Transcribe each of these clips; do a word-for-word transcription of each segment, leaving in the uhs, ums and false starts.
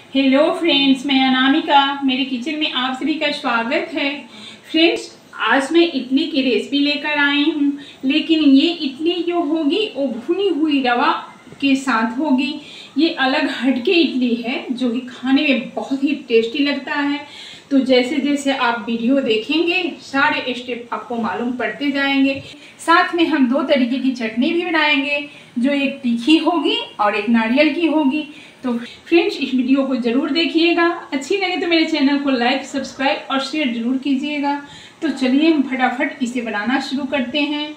Hello friends, मैं अनामिका, मेरे kitchen में आप सभी का स्वागत है। फ्रेंड्स, आज मैं इडली की रेसिपी लेकर आई हूँ, लेकिन ये इडली जो होगी वो भुनी हुई रवा के साथ होगी। ये अलग हटके इडली है जो कि खाने में बहुत ही टेस्टी लगता है। तो जैसे जैसे आप वीडियो देखेंगे सारे स्टेप आपको मालूम पड़ते जाएंगे। साथ में हम दो तरीके की चटनी भी बनाएंगे, जो एक तीखी होगी और एक नारियल की होगी। तो फ्रेंड्स, इस वीडियो को ज़रूर देखिएगा। अच्छी लगे तो मेरे चैनल को लाइक, सब्सक्राइब और शेयर जरूर कीजिएगा। तो चलिए हम फटाफट इसे बनाना शुरू करते हैं।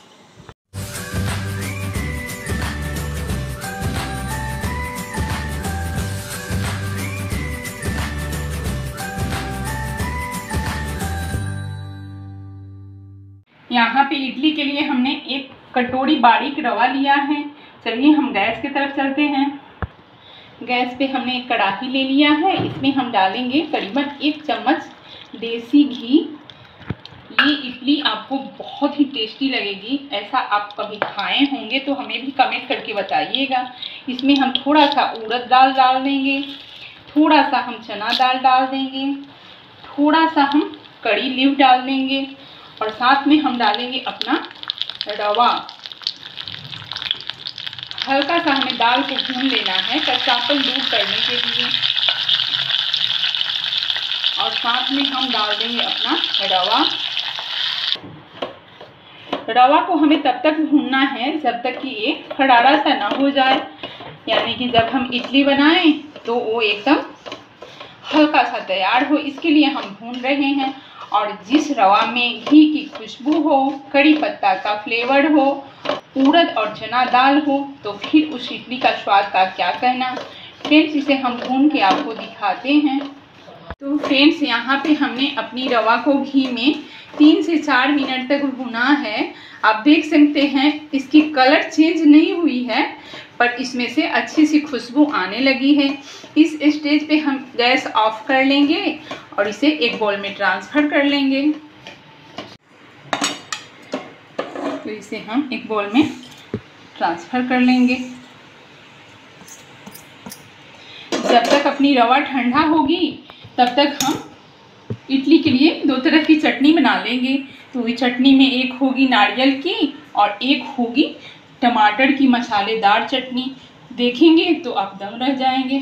यहाँ पे इडली के लिए हमने एक कटोरी बारीक रवा लिया है। चलिए हम गैस की तरफ चलते हैं। गैस पे हमने एक कढ़ाई ले लिया है, इसमें हम डालेंगे करीबन एक चम्मच देसी घी। ये इडली आपको बहुत ही टेस्टी लगेगी, ऐसा आप कभी खाए होंगे तो हमें भी कमेंट करके बताइएगा। इसमें हम थोड़ा सा उड़द दाल डाल देंगे, थोड़ा सा हम चना दाल डाल देंगे, थोड़ा सा हम कड़ी लीफ डाल देंगे और साथ में हम डालेंगे अपना रवा। हल्का सा हमें दाल को भून लेना है कच्चापन दूर करने के लिए। और साथ में हम डाल देंगे अपना रवा। रवा को हमें तब तक भूनना है जब तक कि ये खरारा सा ना हो जाए, यानी कि जब हम इडली बनाएं तो वो एकदम हल्का सा तैयार हो, इसके लिए हम भून रहे हैं। और जिस रवा में घी की खुशबू हो, कड़ी पत्ता का फ्लेवर हो, उड़द और चना दाल हो, तो फिर उस इडली का स्वाद का क्या कहना। फ्रेंड्स, इसे हम भून के आपको दिखाते हैं। तो फ्रेंड्स, यहाँ पे हमने अपनी रवा को घी में तीन से चार मिनट तक भुना है। आप देख सकते हैं इसकी कलर चेंज नहीं हुई है, पर इसमें से अच्छी सी खुशबू आने लगी है। इस स्टेज पे हम गैस ऑफ कर लेंगे और इसे एक बाउल में ट्रांसफ़र कर लेंगे। तो इसे हम एक बाउल में ट्रांसफ़र कर लेंगे। जब तक अपनी रवा ठंडा होगी तब तक हम इडली के लिए दो तरह की चटनी बना लेंगे। तो ये चटनी में एक होगी नारियल की और एक होगी टमाटर की मसालेदार चटनी। देखेंगे तो आप दंग रह जाएंगे।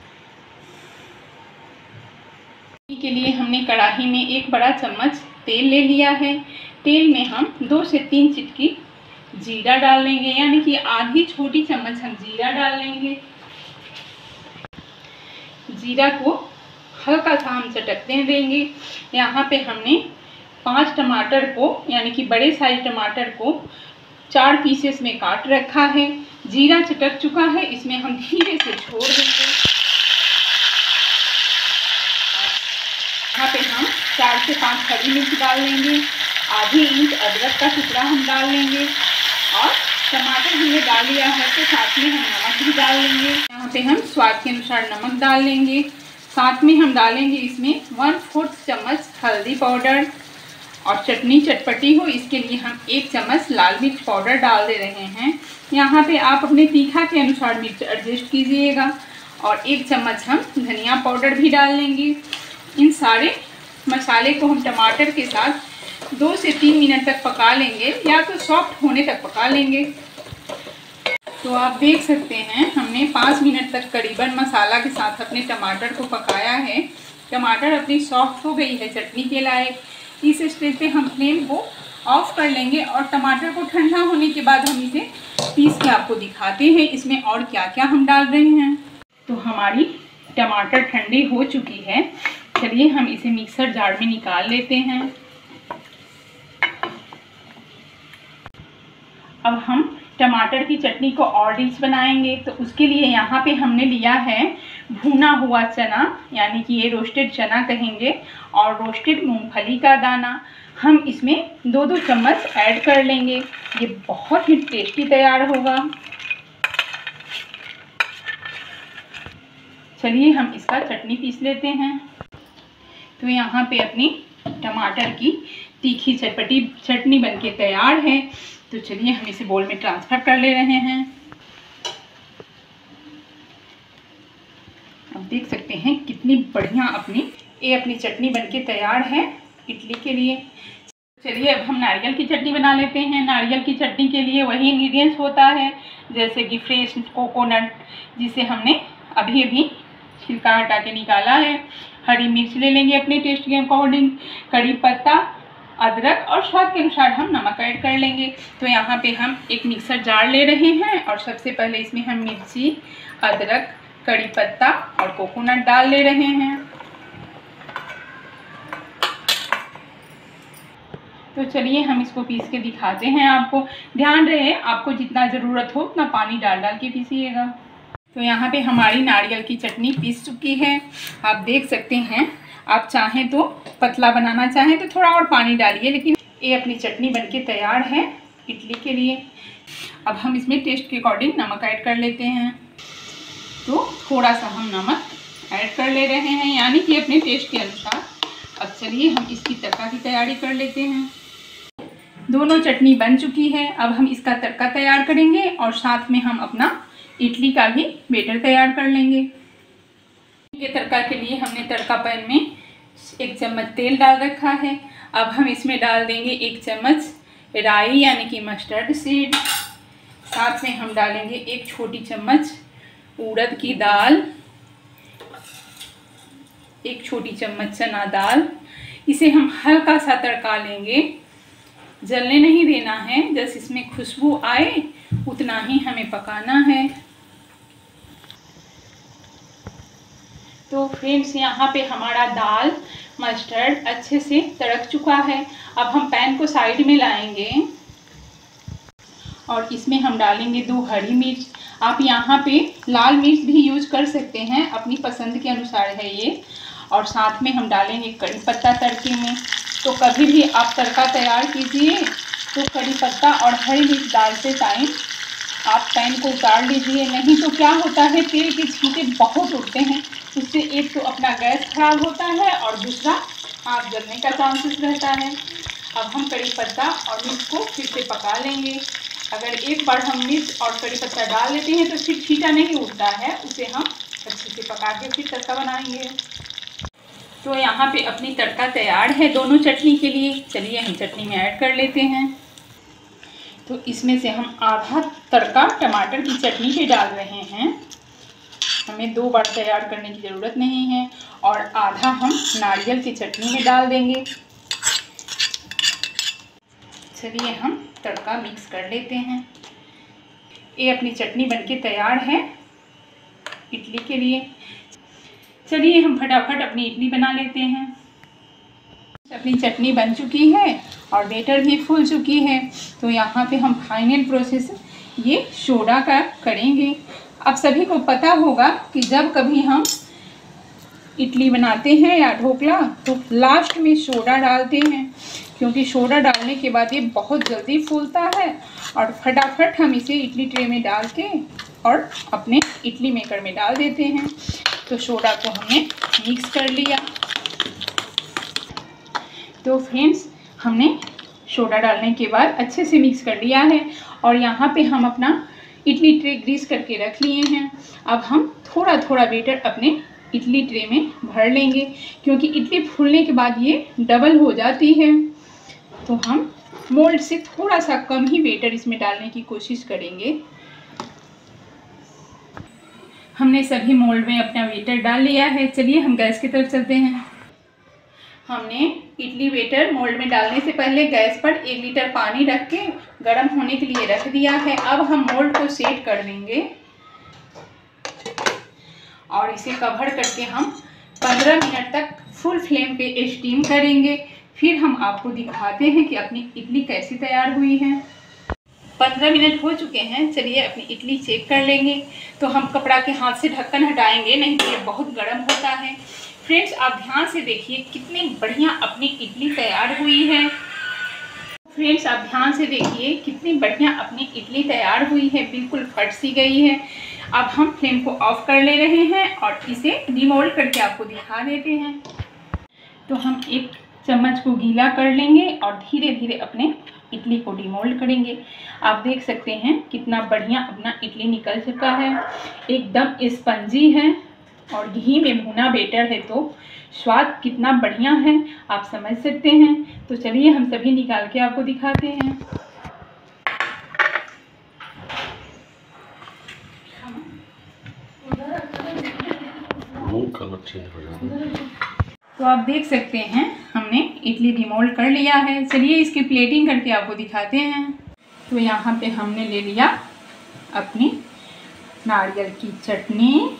के लिए हमने कढ़ाई में एक बड़ा चम्मच तेल ले लिया है। तेल में हम दो से तीन चिटकी जीरा डाल लेंगे, यानी कि आधी छोटी चम्मच हम जीरा डाल लेंगे। जीरा को हल्का सा हम चटकने देंगे। यहाँ पे हमने पांच टमाटर को, यानी कि बड़े साइज टमाटर को चार पीसेस में काट रखा है। जीरा चटक चुका है, इसमें हम धीरे से छोड़ देंगे। यहाँ पे हम चार से पांच हरी मिर्च डाल लेंगे, आधी इंच अदरक का टुकड़ा हम डाल लेंगे और टमाटर हमने डाल लिया है तो साथ में हम नमक भी डाल लेंगे। यहाँ पे हम स्वाद के अनुसार नमक डाल लेंगे। साथ में हम डालेंगे इसमें वन फोर्थ चम्मच हल्दी पाउडर। और चटनी चटपटी हो इसके लिए हम एक चम्मच लाल मिर्च पाउडर डाल दे रहे हैं। यहाँ पे आप अपने तीखा के अनुसार मिर्च एडजस्ट कीजिएगा। और एक चम्मच हम धनिया पाउडर भी डाल लेंगे। इन सारे मसाले को हम टमाटर के साथ दो से तीन मिनट तक पका लेंगे, या तो सॉफ्ट होने तक पका लेंगे। तो आप देख सकते हैं हमने पाँच मिनट तक करीबन मसाला के साथ अपने टमाटर को पकाया है। टमाटर अपनी सॉफ्ट हो गई है चटनी के लायक। इस स्टेज पे हम फ्लेम को ऑफ कर लेंगे और टमाटर को ठंडा होने के बाद हम इसे पीस के आपको दिखाते हैं इसमें और क्या क्या हम डाल रहे हैं। तो हमारी टमाटर ठंडी हो चुकी है। चलिए हम इसे मिक्सर जार में निकाल लेते हैं। अब हम टमाटर की चटनी को और डिश बनाएंगे। तो उसके लिए यहाँ पे हमने लिया है भुना हुआ चना, यानी कि ये रोस्टेड चना कहेंगे, और रोस्टेड मूंगफली का दाना। हम इसमें दो दो चम्मच ऐड कर लेंगे। ये बहुत ही टेस्टी तैयार होगा। चलिए हम इसका चटनी पीस लेते हैं। तो यहाँ पे अपनी टमाटर की तीखी चटपटी चटनी बनके तैयार है। तो चलिए हम इसे बोल में ट्रांसफ़र कर ले रहे हैं। अब देख सकते हैं कितनी बढ़िया अपनी ये अपनी चटनी बनके तैयार है इडली के लिए। चलिए अब हम नारियल की चटनी बना लेते हैं। नारियल की चटनी के लिए वही इंग्रेडिएंट्स होता है जैसे कि फ्रेश कोकोनट जिसे हमने अभी अभी छिलका हटा के निकाला है। हरी मिर्च ले लेंगे अपने टेस्ट के अकॉर्डिंग, कड़ी पत्ता, अदरक और स्वाद के अनुसार हम नमक ऐड कर लेंगे। तो यहाँ पे हम एक मिक्सर जार ले रहे हैं और सबसे पहले इसमें हम मिर्ची, अदरक, कड़ी पत्ता और कोकोनट डाल ले रहे हैं। तो चलिए हम इसको पीस के दिखाते हैं आपको। ध्यान रहे आपको जितना ज़रूरत हो उतना पानी डाल डाल के पीसिएगा। तो यहाँ पे हमारी नारियल की चटनी पीस चुकी है, आप देख सकते हैं। आप चाहें तो पतला बनाना चाहें तो थोड़ा और पानी डालिए, लेकिन ये अपनी चटनी बनके तैयार है इडली के लिए। अब हम इसमें टेस्ट के अकॉर्डिंग नमक ऐड कर लेते हैं। तो थोड़ा सा हम नमक ऐड कर ले रहे हैं, यानी कि अपने टेस्ट के अनुसार। अब चलिए हम इसकी तड़का की तैयारी कर लेते हैं। दोनों चटनी बन चुकी है, अब हम इसका तड़का तैयार करेंगे और साथ में हम अपना इडली का भी बैटर तैयार कर लेंगे। ये तड़का के लिए हमने तड़का पैन में एक चम्मच तेल डाल रखा है। अब हम इसमें डाल देंगे एक चम्मच राई यानी कि मस्टर्ड सीड। साथ में हम डालेंगे एक छोटी चम्मच उड़द की दाल, एक छोटी चम्मच चना दाल। इसे हम हल्का सा तड़का लेंगे, जलने नहीं देना है, जैसे इसमें खुशबू आए उतना ही हमें पकाना है। तो फ्रेंड्स यहाँ पे हमारा दाल मस्टर्ड अच्छे से तड़क चुका है। अब हम पैन को साइड में लाएंगे और इसमें हम डालेंगे दो हरी मिर्च। आप यहाँ पे लाल मिर्च भी यूज कर सकते हैं, अपनी पसंद के अनुसार है ये। और साथ में हम डालेंगे कड़ी पत्ता तड़के में। तो कभी भी आप तड़का तैयार कीजिए तो कड़ी पत्ता और हरी मिर्च डालते टाइम आप पैन को उतार लीजिए, नहीं तो क्या होता है तेल के छींटे बहुत उठते हैं। इससे एक तो अपना गैस खराब होता है और दूसरा आग जलने का चांसेस रहता है। अब हम कड़ी पत्ता और मिर्च को फिर से पका लेंगे। अगर एक बार हम मिर्च और कड़ी पत्ता डाल लेते हैं तो फिर छींटा नहीं उठता है, उसे हम अच्छे से पका के फिर तड़का बनाएंगे। तो यहाँ पे अपनी तड़का तैयार है दोनों चटनी के लिए। चलिए हम चटनी में ऐड कर लेते हैं। तो इसमें से हम आधा तड़का टमाटर की चटनी पे डाल रहे हैं, हमें दो बार तैयार करने की ज़रूरत नहीं है। और आधा हम नारियल की चटनी में डाल देंगे। चलिए हम तड़का मिक्स कर लेते हैं। ये अपनी चटनी बनके तैयार है इडली के लिए। चलिए हम फटाफट अपनी इडली बना लेते हैं। अपनी चटनी बन चुकी है और बैटर भी फूल चुकी है। तो यहाँ पे हम फाइनल प्रोसेस ये सोडा का करेंगे। अब सभी को पता होगा कि जब कभी हम इडली बनाते हैं या ढोकला तो लास्ट में सोडा डालते हैं, क्योंकि सोडा डालने के बाद ये बहुत जल्दी फूलता है। और फटाफट हम इसे इडली ट्रे में डाल के और अपने इडली मेकर में डाल देते हैं। तो सोडा को हमने मिक्स कर लिया। तो फ्रेंड्स हमने सोडा डालने के बाद अच्छे से मिक्स कर लिया है और यहाँ पे हम अपना इडली ट्रे ग्रीस करके रख लिए हैं। अब हम थोड़ा थोड़ा बैटर अपने इडली ट्रे में भर लेंगे, क्योंकि इडली फूलने के बाद ये डबल हो जाती है। तो हम मोल्ड से थोड़ा सा कम ही बैटर इसमें डालने की कोशिश करेंगे। हमने सभी मोल्ड में अपना बैटर डाल लिया है। चलिए हम गैस की तरफ चलते हैं। हमने इडली बैटर मोल्ड में डालने से पहले गैस पर एक लीटर पानी रख के गर्म होने के लिए रख दिया है। अब हम मोल्ड को सेट कर देंगे और इसे कवर करके हम पंद्रह मिनट तक फुल फ्लेम पे स्टीम करेंगे। फिर हम आपको दिखाते हैं कि अपनी इडली कैसी तैयार हुई है। पंद्रह मिनट हो चुके हैं। चलिए अपनी इडली चेक कर लेंगे। तो हम कपड़ा के हाथ से ढक्कन हटाएंगे, नहीं तो ये बहुत गर्म होता है। फ्रेंड्स आप ध्यान से देखिए कितनी बढ़िया अपनी इडली तैयार हुई है। फ्रेंड्स आप ध्यान से देखिए कितनी बढ़िया अपनी इडली तैयार हुई है, बिल्कुल फट सी गई है। अब हम फ्लेम को ऑफ कर ले रहे हैं और इसे डिमोल्ड करके आपको दिखा देते हैं। तो हम एक चम्मच को गीला कर लेंगे और धीरे धीरे अपने इडली को डिमोल्ड करेंगे। आप देख सकते हैं कितना बढ़िया अपना इडली निकल चुका है, एकदम स्पंजी है। और घी में भुना बेटर है तो स्वाद कितना बढ़िया है आप समझ सकते हैं। तो चलिए हम सभी निकाल के आपको दिखाते हैं। कलर चेंज हो जाएगा। तो आप देख सकते हैं हमने इडली डिमोल्ड कर लिया है। चलिए इसकी प्लेटिंग करके आपको दिखाते हैं। तो यहाँ पे हमने ले लिया अपनी नारियल की चटनी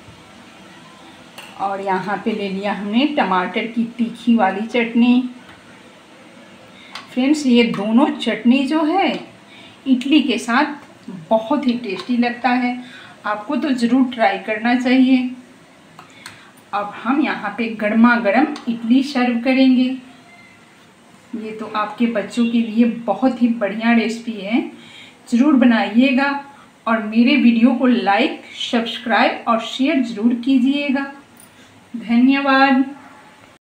और यहाँ पे ले लिया हमने टमाटर की तीखी वाली चटनी। फ्रेंड्स ये दोनों चटनी जो है इडली के साथ बहुत ही टेस्टी लगता है, आपको तो ज़रूर ट्राई करना चाहिए। अब हम यहाँ पे गर्मा गर्म इडली सर्व करेंगे। ये तो आपके बच्चों के लिए बहुत ही बढ़िया रेसिपी है, ज़रूर बनाइएगा और मेरे वीडियो को लाइक, सब्सक्राइब और शेयर ज़रूर कीजिएगा। धन्यवाद।